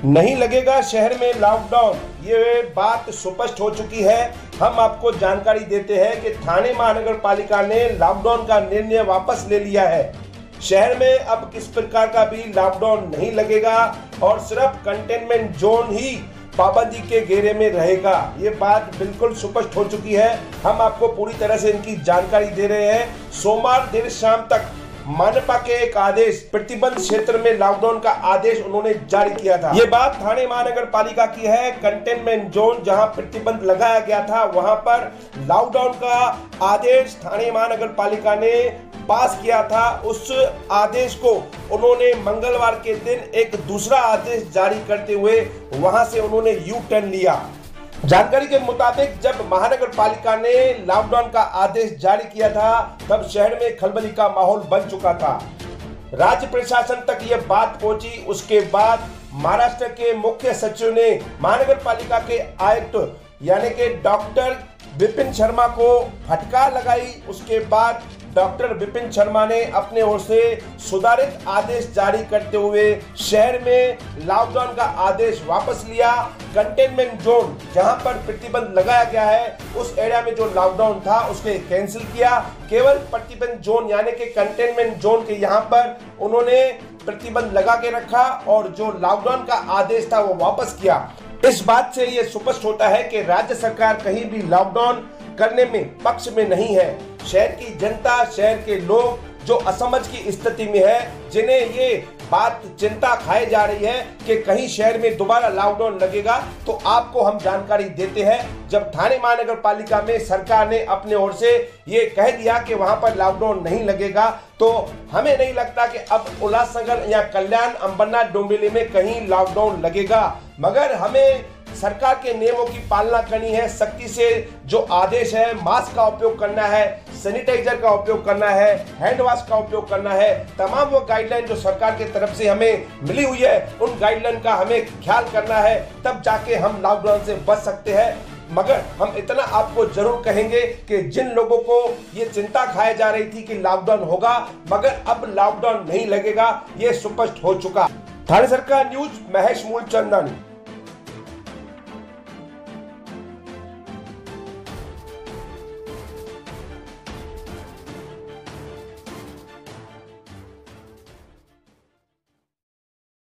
नहीं लगेगा शहर में लॉकडाउन, ये बात स्पष्ट हो चुकी है। हम आपको जानकारी देते हैं कि थाने महानगर पालिका ने लॉकडाउन का निर्णय वापस ले लिया है। शहर में अब किस प्रकार का भी लॉकडाउन नहीं लगेगा और सिर्फ कंटेनमेंट जोन ही पाबंदी के घेरे में रहेगा। ये बात बिल्कुल स्पष्ट हो चुकी है। हम आपको पूरी तरह से इनकी जानकारी दे रहे हैं। सोमवार देर शाम तक मनपा के एक आदेश प्रतिबंध क्षेत्र में लॉकडाउन का आदेश उन्होंने जारी किया था। ये बात थाने महानगर पालिका की है। कंटेनमेंट जोन जहां प्रतिबंध लगाया गया था वहां पर लॉकडाउन का आदेश थाने महानगर पालिका ने पास किया था। उस आदेश को उन्होंने मंगलवार के दिन एक दूसरा आदेश जारी करते हुए वहां से उन्होंने यू टर्न लिया। जानकारी के मुताबिक जब महानगर पालिका ने लॉकडाउन का आदेश जारी किया था तब शहर में खलबली का माहौल बन चुका था। राज्य प्रशासन तक यह बात पहुंची। उसके बाद महाराष्ट्र के मुख्य सचिव ने महानगर पालिका के आयुक्त यानी कि डॉक्टर विपिन शर्मा को फटकार लगाई। उसके बाद डॉक्टर विपिन शर्मा ने अपने ओर से सुधारित आदेश जारी करते हुए शहर में लॉकडाउन का आदेश वापस लिया। कंटेनमेंट जोन जहां पर प्रतिबंध लगाया गया है उस एरिया में जो लॉकडाउन था उसके कैंसिल किया। केवल प्रतिबंध जोन यानी कि कंटेनमेंट जोन के यहां पर उन्होंने प्रतिबंध लगा के रखा और जो लॉकडाउन का आदेश था वो वापस किया। इस बात से ये स्पष्ट होता है कि राज्य सरकार कहीं भी लॉकडाउन करने में पक्ष में नहीं है। शहर की जनता, शहर के लोग जो असमझ की स्थिति में है, जिन्हें ये बात चिंता खाई जा रही है कि कहीं शहर में दोबारा लॉकडाउन लगेगा, तो आपको हम जानकारी देते हैं। जब थाने महानगर पालिका में सरकार ने अपने ओर से ये कह दिया कि वहां पर लॉकडाउन नहीं लगेगा, तो हमें नहीं लगता कि अब उल्लासनगर या कल्याण, अंबरनाथ, डोंबिवली में कहीं लॉकडाउन लगेगा। मगर हमें सरकार के नियमों की पालना करनी है। सख्ती से जो आदेश है, मास्क का उपयोग करना है, सैनिटाइजर का उपयोग करना है, हैंड वॉश का उपयोग करना है। तमाम वो गाइडलाइन जो सरकार की तरफ से हमें मिली हुई है उन गाइडलाइन का हमें ख्याल करना है, तब जाके हम लॉकडाउन से बच सकते हैं। मगर हम इतना आपको जरूर कहेंगे कि जिन लोगों को ये चिंता खाई जा रही थी कि लॉकडाउन होगा मगर अब लॉकडाउन नहीं लगेगा, ये स्पष्ट हो चुका। थाने सरकार न्यूज, महेश मूलचंदानी।